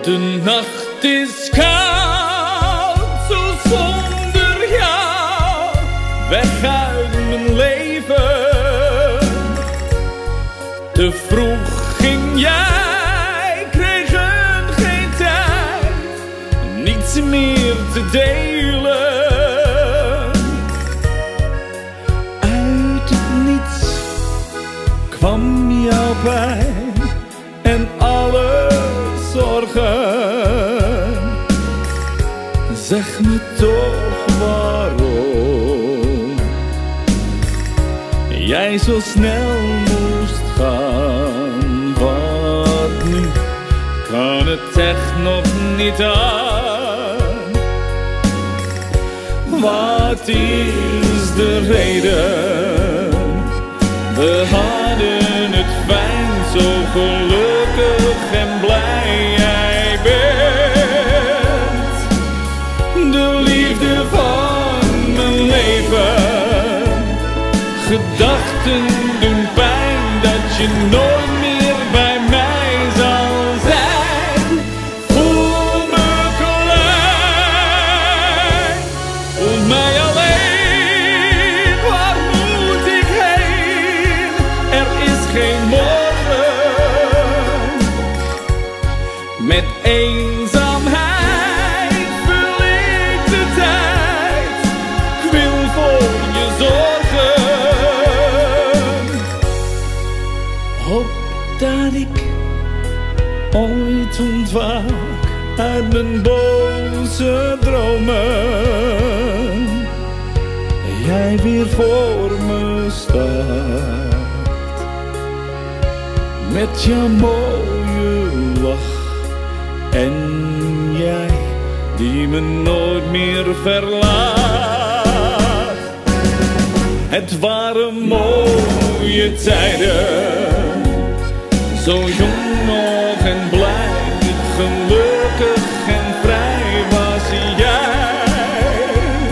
De nacht is koud, zo zonder jou, weg uit mijn leven. Te vroeg ging jij, kregen geen tijd, niets meer te delen. Uit het niets kwam jouw pijn en alle zorgen. Zeg me toch waarom jij zo snel moest gaan. Wat nu, kan het echt nog niet aan. Wat is de reden? We hadden het fijn, zo gelukkig en blij jij bent. De liefde van mijn leven. Gedachten doen pijn dat je nooit meer bij mij zal zijn. Voel me klein, voel mij alleen. Waar moet ik heen? Er is geen morgen. Met eenzaamheid vul ik de tijd. Ik wil voor je zorgen. Hoop dat ik ooit ontwaak uit mijn boze dromen. Jij weer voor me staat. Met jouw mooie lach. En jij die me nooit meer verlaat. Het waren mooie tijden. Zo jong nog en blij. Gelukkig en vrij was jij.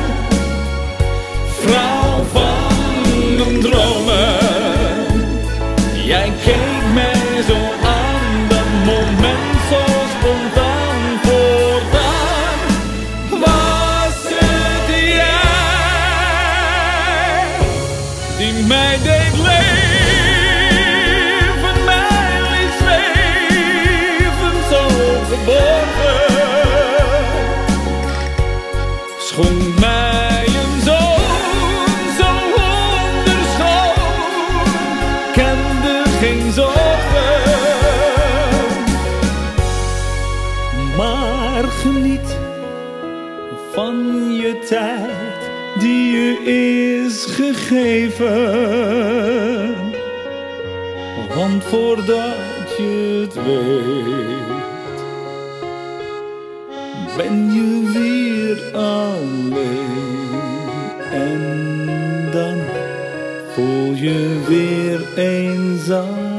Vrouw van mijn dromen. Jij keek mij zo aan. Dat moment zo spontaan voortaan. Was het jij die mij deed leven, mij liet zweven, zo verborgen. Schonk mij een zoon, zo wonderschoon, kende geen zorgen. Maar geniet van je tijd die je is gegeven. Want voordat je het weet, ben je weer alleen. En dan voel je weer eenzaam.